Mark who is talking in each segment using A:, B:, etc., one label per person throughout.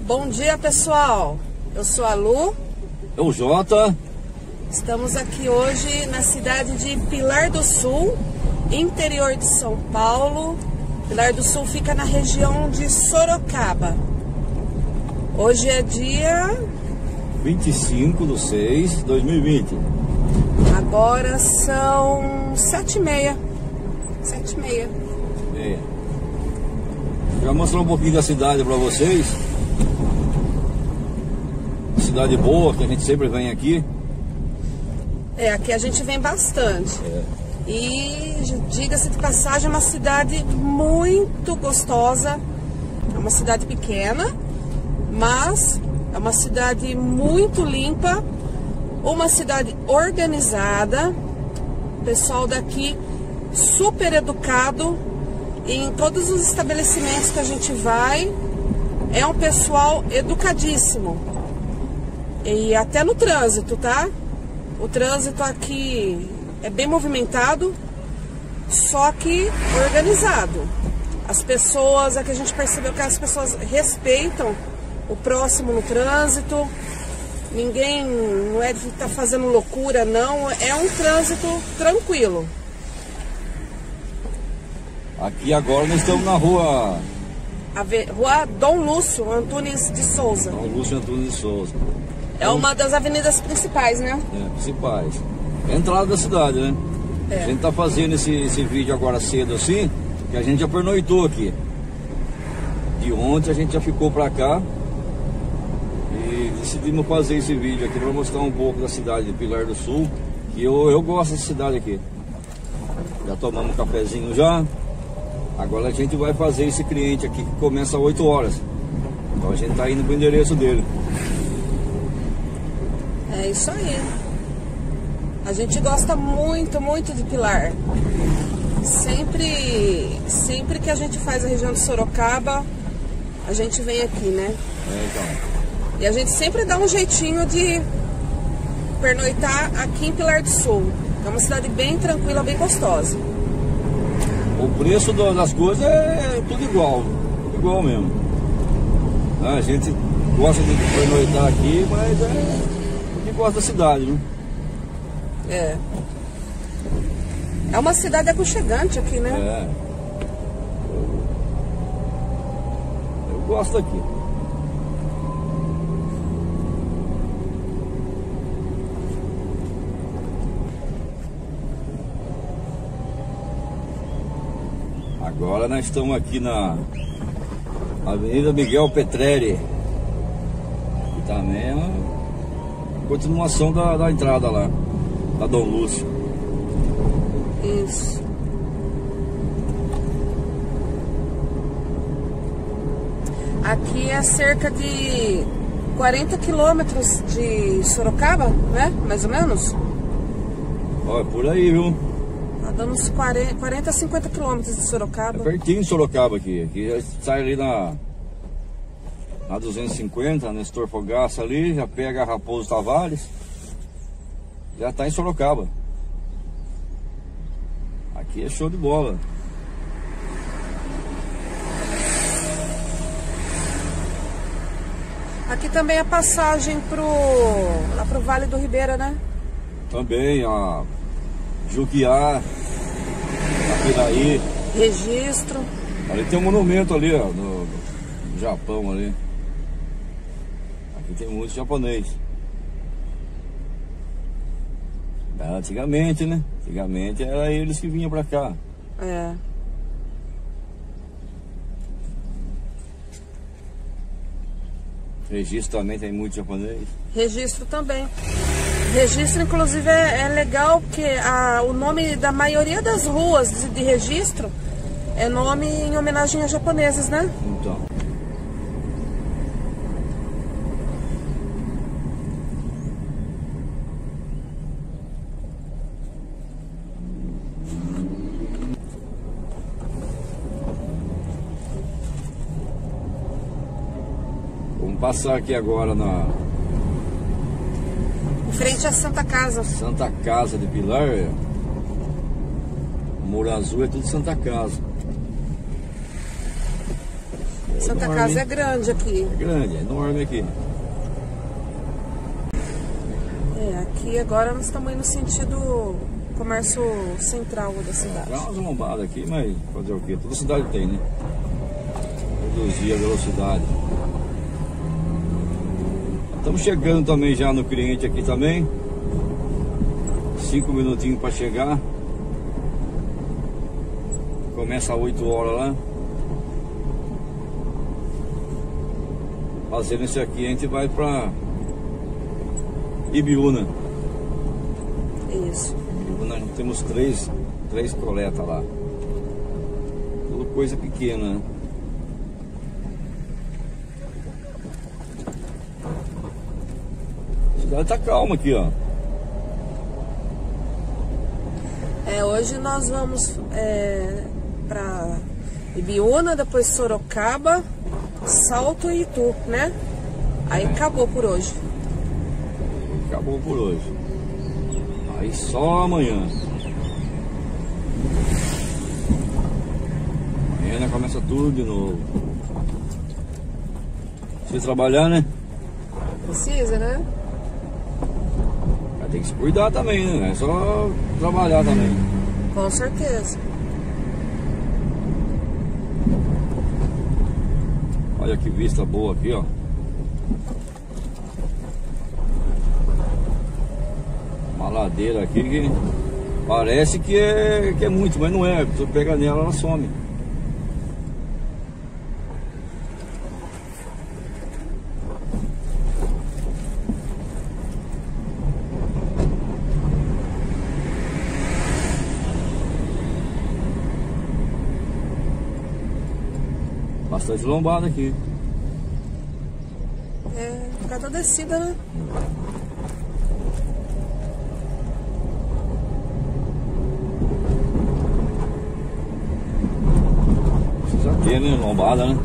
A: Bom dia, pessoal. Eu sou a Lu.
B: Eu, o Jota.
A: Estamos aqui hoje na cidade de Pilar do Sul, interior de São Paulo. Pilar do Sul fica na região de Sorocaba. Hoje é dia
B: 25/6/2020.
A: Agora são 7h30. 7h30.
B: É. Já mostrar um pouquinho da cidade para vocês. Cidade boa, que a gente sempre vem aqui.
A: Aqui a gente vem bastante. E diga-se de passagem, é uma cidade muito gostosa. É uma cidade pequena, mas é uma cidade muito limpa, uma cidade organizada. O pessoal daqui super educado. Em todos os estabelecimentos que a gente vai, é um pessoal educadíssimo. E até no trânsito, tá? O trânsito aqui é bem movimentado, só que organizado. As pessoas, aqui a gente percebeu que as pessoas respeitam o próximo no trânsito. Ninguém não é de estar fazendo loucura, não. É um trânsito tranquilo.
B: Aqui agora nós estamos na rua
A: Dom Lúcio Antunes de Souza.
B: Dom Lúcio Antunes de Souza.
A: É uma das avenidas principais, né?
B: Principais. Entrada da cidade, né? A gente tá fazendo esse vídeo agora cedo assim, que a gente já pernoitou aqui. De ontem a gente já ficou pra cá e decidimos fazer esse vídeo aqui para mostrar um pouco da cidade de Pilar do Sul, que eu gosto dessa cidade aqui. Já tomamos um cafezinho já. Agora a gente vai fazer esse cliente aqui que começa às 8 horas. Então a gente tá indo pro endereço dele.
A: É isso aí. A gente gosta muito, muito de Pilar. Sempre que a gente faz a região de Sorocaba, a gente vem aqui, né?
B: Então.
A: E a gente sempre dá um jeitinho de pernoitar aqui em Pilar do Sul. É uma cidade bem tranquila, bem gostosa.
B: O preço das coisas é tudo igual mesmo. A gente gosta de pernoitar aqui, mas porque gosta da cidade, né?
A: É uma cidade aconchegante aqui, né?
B: Eu gosto aqui. Agora nós estamos aqui na Avenida Miguel Petrelli, que também é uma continuação da entrada lá, da Dom Lúcio.
A: Isso. Aqui é cerca de 40 quilômetros de Sorocaba, né? Mais ou menos.
B: Ó, é por aí, viu?
A: Tá dando uns 40 a 50 quilômetros de Sorocaba.
B: É pertinho de Sorocaba aqui. Aqui sai ali na 250, Nestor Fogaça ali, já pega a Raposo Tavares, já tá em Sorocaba. Aqui é show de bola.
A: Aqui também é passagem lá pro Vale do Ribeira, né?
B: Também a Juquiá, a Piraí.
A: Registro.
B: Ali tem um monumento ali, ó, no Japão ali. Aqui tem muito japonês. Antigamente, né? Antigamente era eles que vinham pra cá. Registro também tem muito japonês.
A: Registro também. Registro, inclusive, é legal porque o nome da maioria das ruas de Registro é nome em homenagem a japoneses, né?
B: Então. Vamos passar aqui agora
A: em frente à Santa Casa.
B: Santa Casa de Pilar. Muro Azul é tudo Santa Casa.
A: Santa Casa é grande aqui.
B: É grande, é enorme aqui.
A: Aqui agora nós estamos indo no sentido comércio central da cidade.
B: Dá umas lombadas aqui, mas fazer o quê? Toda cidade tem, né? Reduzir a velocidade. Estamos chegando também já no cliente aqui também. 5 minutinhos para chegar. Começa às 8 horas lá. Fazendo isso aqui, a gente vai para Ibiúna.
A: Isso.
B: Ibiúna, nós temos três coletas lá. Tudo coisa pequena, né? A cidade tá calma aqui, ó.
A: Hoje nós vamos para Ibiúna, depois Sorocaba, Salto e Itu, né? Aí acabou por hoje.
B: Acabou por hoje. Aí só amanhã. Amanhã começa tudo de novo. Precisa trabalhar, né?
A: Precisa, né?
B: Tem que se cuidar também, né? É só trabalhar também.
A: Com certeza.
B: Olha que vista boa aqui, ó. Uma ladeira aqui que parece que é muito, mas não é. Se tu pega nela, ela some. Bastante lombada aqui.
A: Cada descida, né?
B: Precisa ter, né? Lombada, né?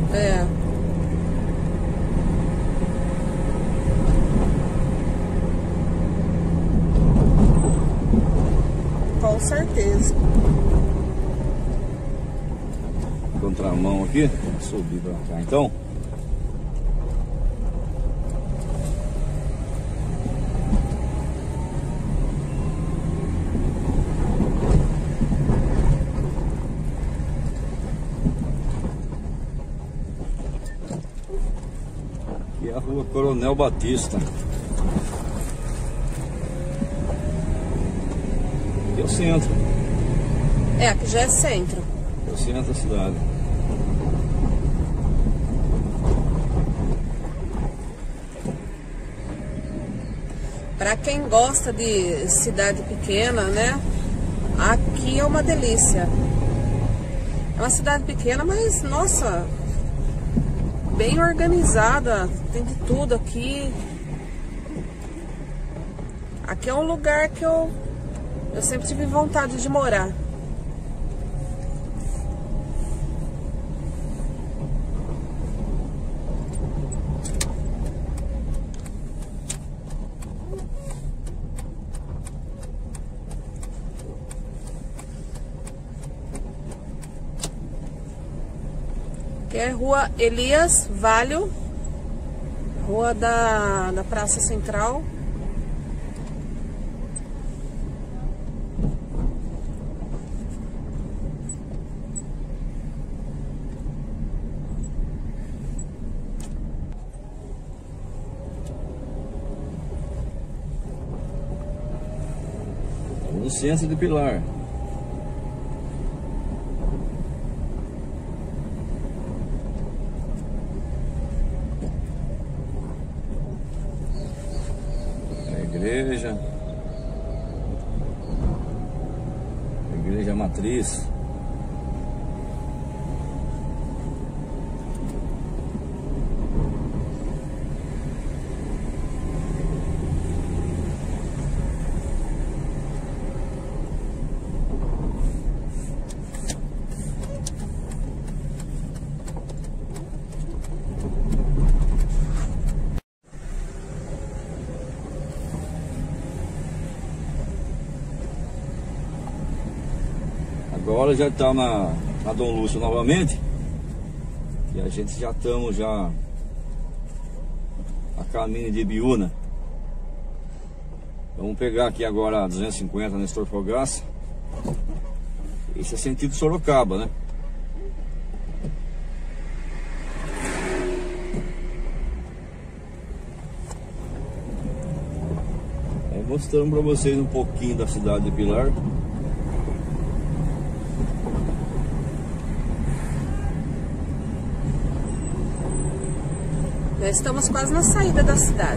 A: Com certeza.
B: Contramão aqui, subir pra cá então. Aqui é a rua Coronel Batista. Aqui é o centro.
A: Aqui já é centro.
B: É o centro da cidade.
A: Para quem gosta de cidade pequena, né? Aqui é uma delícia. É uma cidade pequena, mas nossa, bem organizada, tem de tudo aqui. Aqui é um lugar que eu sempre tive vontade de morar. Que é Rua Elias Valho, rua da Praça Central.
B: No centro de Pilar. Igreja Matriz. Agora já está na Dom Lúcio novamente. E a gente já estamos já a caminho de Ibiúna. Vamos pegar aqui agora a 250 Nestor Fogaça. Esse é sentido Sorocaba, né? Aí mostrando para vocês um pouquinho da cidade de Pilar.
A: Já estamos quase na saída da cidade.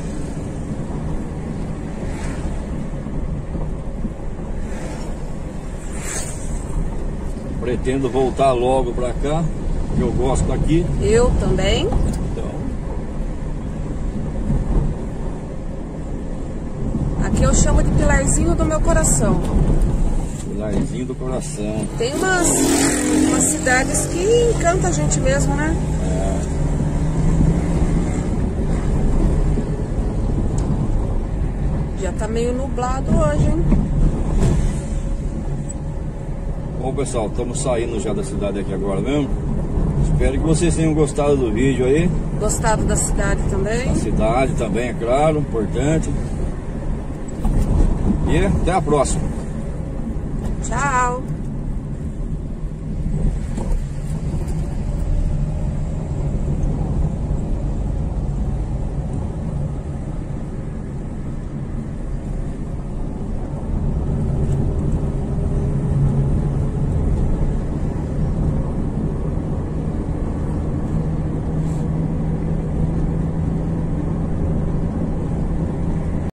B: Pretendo voltar logo pra cá, que eu gosto daqui.
A: Eu também.
B: Então,
A: aqui eu chamo de Pilarzinho do meu coração.
B: Pilarzinho do coração.
A: Tem umas cidades que encantam a gente mesmo, né? Já tá meio nublado hoje, hein?
B: Bom, pessoal, estamos saindo já da cidade aqui agora mesmo. Espero que vocês tenham gostado do vídeo aí.
A: Gostado da cidade também?
B: Da cidade também, é claro, importante. E até a próxima.
A: Tchau!